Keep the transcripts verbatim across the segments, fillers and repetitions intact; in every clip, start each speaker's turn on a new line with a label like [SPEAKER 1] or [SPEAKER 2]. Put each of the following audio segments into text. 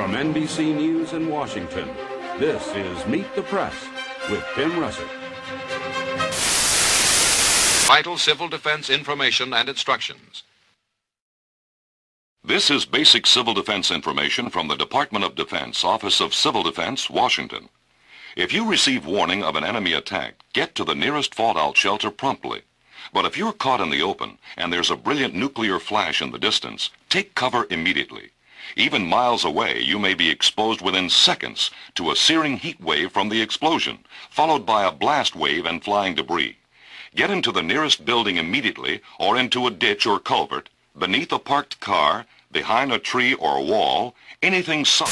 [SPEAKER 1] From N B C News in Washington, this is Meet the Press with Tim Russert.
[SPEAKER 2] Vital civil defense information and instructions.
[SPEAKER 3] This is basic civil defense information from the Department of Defense, Office of Civil Defense, Washington. If you receive warning of an enemy attack, get to the nearest fallout shelter promptly. But if you're caught in the open and there's a brilliant nuclear flash in the distance, take cover immediately. Even miles away, you may be exposed within seconds to a searing heat wave from the explosion, followed by a blast wave and flying debris. Get into the nearest building immediately or into a ditch or culvert, beneath a parked car, behind a tree or a wall, anything so...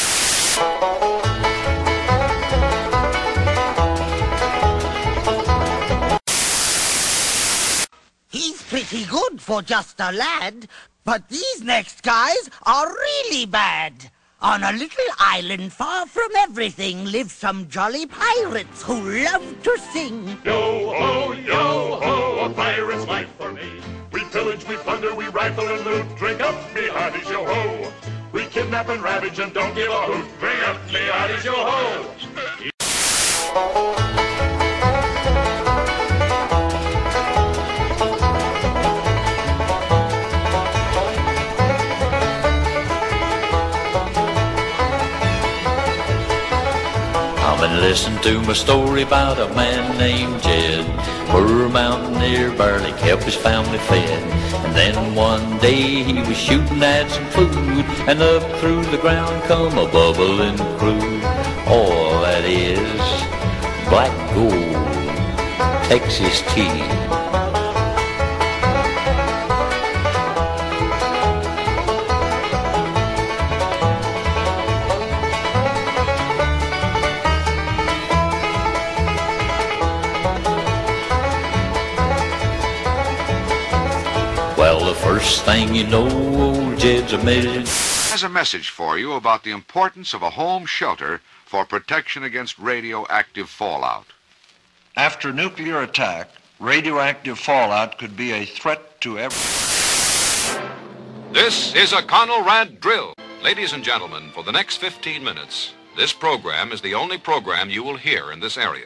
[SPEAKER 4] He's pretty good for just a lad, but these next guys are really bad. On a little island far from everything live some jolly pirates who love to sing.
[SPEAKER 5] Yo-ho, yo-ho, a pirate's life for me. We pillage, we plunder, we rifle and loot. Drink up, me hearties, yo-ho. We kidnap and ravage and don't give a hoot. Drink up, me hearties, yo-ho.
[SPEAKER 6] Listen to my story about a man named Jed. Poor mountaineer barely kept his family fed. And then one day he was shooting at some food, and up through the ground come a bubbling crude. All that is black gold, Texas tea. Well, the first thing you know, old Jed's a million.
[SPEAKER 2] Has a message for you about the importance of a home shelter for protection against radioactive fallout.
[SPEAKER 7] After nuclear attack, radioactive fallout could be a threat to every...
[SPEAKER 2] This is a Conelrad drill. Ladies and gentlemen, for the next fifteen minutes, this program is the only program you will hear in this area.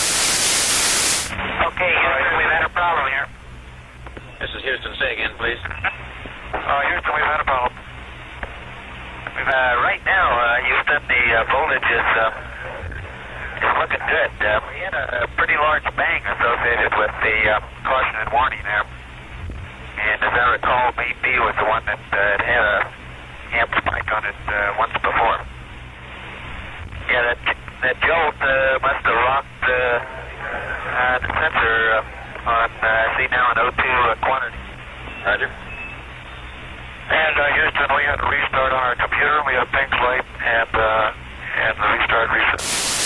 [SPEAKER 8] Okay, Houston, we've had a problem here.
[SPEAKER 6] This is Houston. Say again, please.
[SPEAKER 8] Uh, Houston, we've had a problem. We've, uh, right now, uh, Houston, the uh, voltage is, uh, is looking good. Uh, we had a, a pretty large bang associated with the uh, caution and warning there. And as I recall, Main B was the one that uh, had a amp spike on it uh, once before. Yeah, that, that jolt uh, must have rocked uh, uh, the sensor uh, on, uh, see now, an O two uh, quantity.
[SPEAKER 6] Roger.
[SPEAKER 8] And uh, Houston, we had to restart on our computer. We had a pink light and, uh, and the restart reset.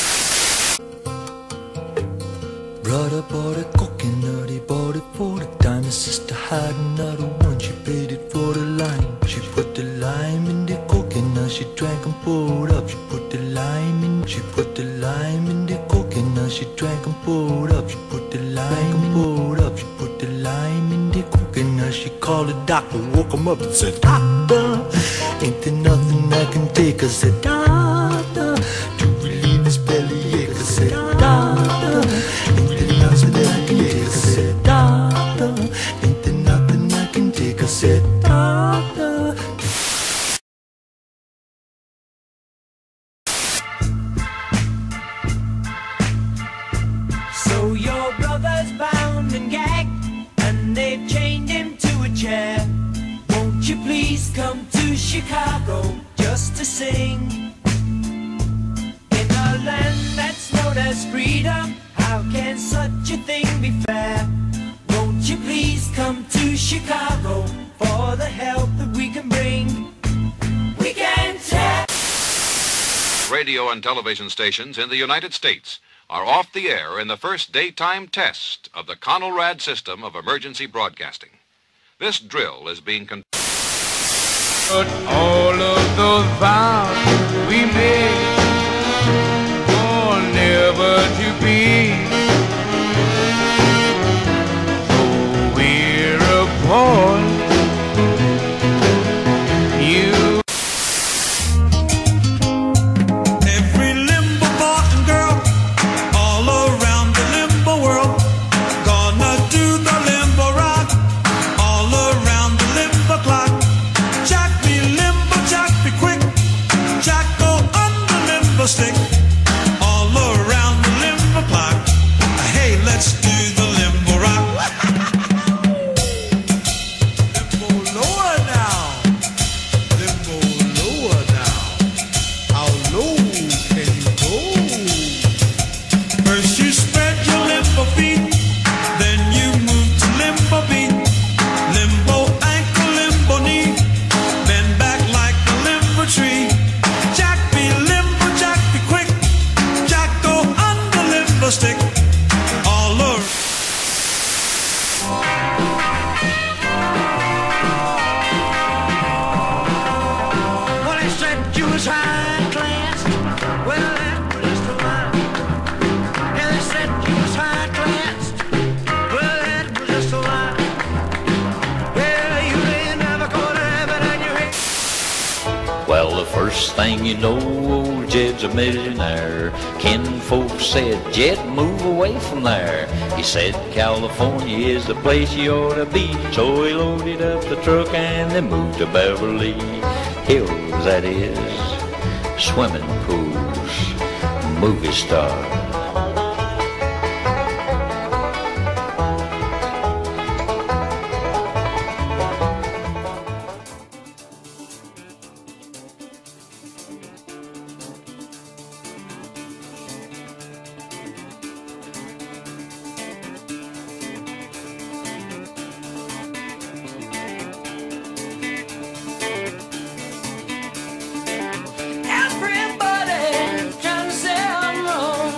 [SPEAKER 9] Brother bought a coconut, he bought it for the time. His sister had another one, she paid it for the lime. She put the lime in the coconut, she drank and poured up. She put the lime in, she put the lime in the coconut, she drank and poured up. She put the lime and poured up. She put the lime in the coconut. She called the doctor, woke him up and said, Doctor, ain't there nothing I can take? I said, Doctor, to relieve his bellyache. I said, Doctor, ain't there nothing I can take? I said, Doctor, ain't there nothing I can take? I said, Doctor.
[SPEAKER 10] So your brother's bound and gagged, and they've chained him to a chair. Won't you please come to Chicago just to sing? In a land that's known as freedom, how can such a thing be fair? Won't you please come to Chicago for the help that we can bring? We can tell.
[SPEAKER 2] Radio and television stations in the United States are off the air in the first daytime test of the Conelrad system of emergency broadcasting. This drill is being conducted.
[SPEAKER 11] But all of those vows we made for never to be. Oh, we're apart. You
[SPEAKER 12] stick all around the limbo clock. Hey, let's do the limbo rock. Limbo lower now. Limbo lower now. How low can you go? First you spread your limbo feet, then you move to limbo beat. Limbo ankle, limbo knee, bend back like a limbo tree. Jack be limbo, Jack be quick. Jack go under limbo stick. All over.
[SPEAKER 10] Well, they said you was high class. Well, that was just a lie. Yeah, they said you was high class. Well, that was just a lie. Yeah, you ain't never gonna have it on your head.
[SPEAKER 6] Well, the first thing you know, old Jed's a millionaire. Ken folks said, Jed, move away from there. He said, California is the place you ought to be. So he loaded up the truck and they moved to Beverly Hills, that is. Swimming pools, movie star.
[SPEAKER 10] Everybody trying to say I'm wrong.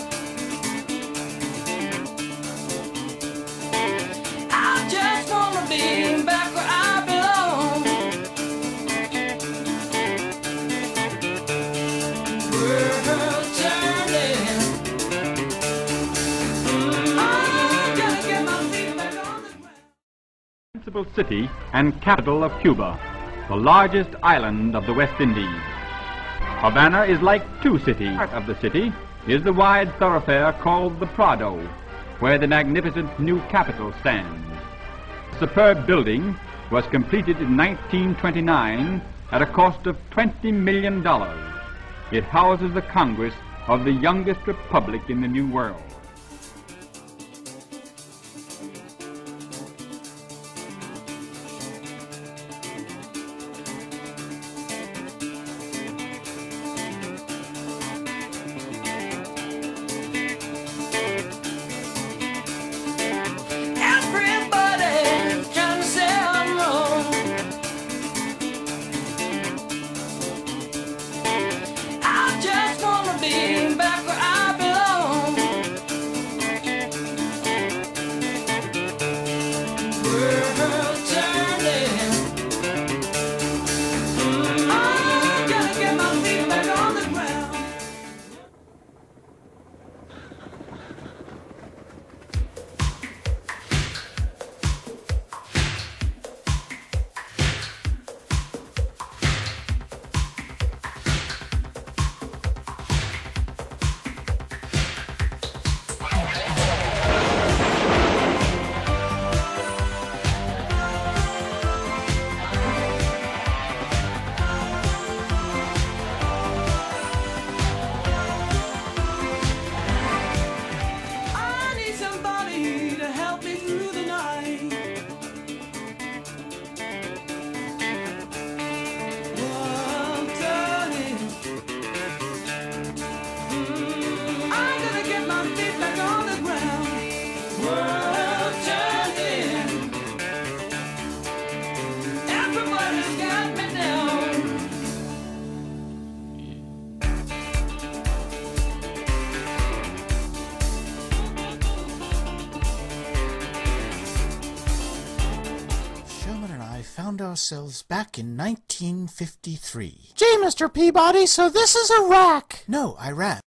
[SPEAKER 10] I just wanna be back where I belong. World turning. Mm, I'm gonna get my feet back on the ground.
[SPEAKER 13] Principal city and capital of Cuba, the largest island of the West Indies. Havana is like two cities. Part of the city is the wide thoroughfare called the Prado, where the magnificent new capital stands. The superb building was completed in nineteen twenty-nine at a cost of twenty million dollars. It houses the Congress of the youngest republic in the New World.
[SPEAKER 10] Everybody trying to say I'm wrong. I just wanna be back where I belong. World turning. Mm, I'm gonna get my feet back on the ground. I need somebody to help me through the night. World turning. Mm, I'm gonna get my feet back on the ground. World turning. Everybody's got me down.
[SPEAKER 14] Sherman and I found ourselves back in nineteen fifty-three. Gee, Mister Peabody, so this is Iraq. No, Iran.